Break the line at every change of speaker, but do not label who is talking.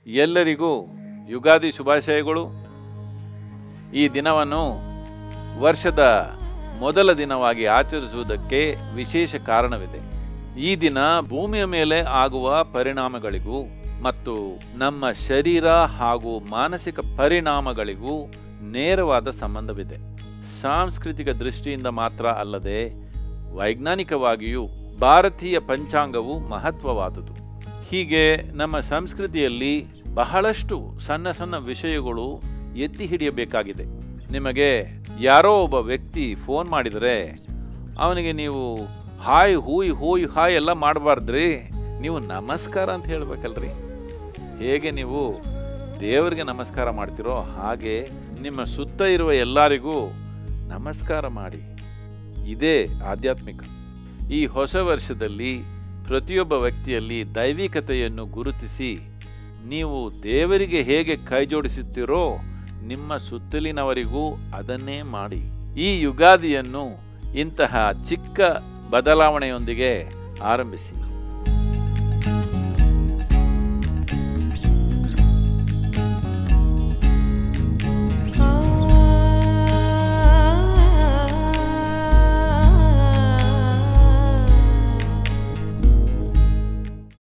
ಎಲ್ಲರಿಗೂ ಯುಗಾದಿ ಶುಭಾಶಯಗಳು. ಈ ದಿನವನ್ನು ವರ್ಷದ ಮೊದಲ ದಿನವಾಗಿ ಆಚರಿಸುವುದಕ್ಕೆ ವಿಶೇಷ ಕಾರಣವಿದೆ. ಈ ದಿನ ಭೂಮಿಯ ಮೇಲೆ ಆಗುವ ಪರಿಣಾಮಗಳಿಗೂ ಮತ್ತು ನಮ್ಮ ಶರೀರ ಹಾಗೂ ಮಾನಸಿಕ ಪರಿಣಾಮಗಳಿಗೂ ನೇರವಾದ ಸಂಬಂಧವಿದೆ. ಸಾಂಸ್ಕೃತಿಕ ದೃಷ್ಟಿಯಿಂದ ಮಾತ್ರ ಅಲ್ಲದೆ ವೈಜ್ಞಾನಿಕವಾಗಿಯೂ ಭಾರತೀಯ ಪಂಚಾಂಗವು ಮಹತ್ವವಾದುದು. ಹೀಗೆ ನಮ್ಮ ಸಂಸ್ಕೃತಿಯಲ್ಲಿ ಬಹಳಷ್ಟು ಸಣ್ಣ ಸಣ್ಣ ವಿಷಯಗಳು ಎತ್ತಿ ಹಿಡಿಯಬೇಕಾಗಿದೆ. ನಿಮಗೆ ಯಾರೋ ಒಬ್ಬ ವ್ಯಕ್ತಿ ಫೋನ್ ಮಾಡಿದರೆ ಅವನಿಗೆ ನೀವು ಹಾಯ್ ಹೂಯ್ ಹಾಯ್ ಎಲ್ಲ ಮಾಡಬಾರ್ದ್ರಿ, ನೀವು ನಮಸ್ಕಾರ ಅಂತ ಹೇಳಬೇಕಲ್ರಿ. ಹೇಗೆ ನೀವು ದೇವರಿಗೆ ನಮಸ್ಕಾರ ಮಾಡ್ತಿರೋ ಹಾಗೆ ನಿಮ್ಮ ಸುತ್ತ ಇರುವ ಎಲ್ಲರಿಗೂ ನಮಸ್ಕಾರ ಮಾಡಿ. ಇದೇ ಆಧ್ಯಾತ್ಮಿಕ. ಈ ಹೊಸ ವರ್ಷದಲ್ಲಿ ಪ್ರತಿಯೊಬ್ಬ ವ್ಯಕ್ತಿಯಲ್ಲಿ ದೈವಿಕತೆಯನ್ನು ಗುರುತಿಸಿ ನೀವು ದೇವರಿಗೆ ಹೇಗೆ ಕೈ ಜೋಡಿಸುತ್ತೀರೋ ನಿಮ್ಮ ಸುತ್ತಲಿನವರಿಗೂ ಅದನ್ನೇ ಮಾಡಿ. ಈ ಯುಗಾದಿಯನ್ನು ಇಂತಹ ಚಿಕ್ಕ ಬದಲಾವಣೆಯೊಂದಿಗೆ ಆರಂಭಿಸಿ.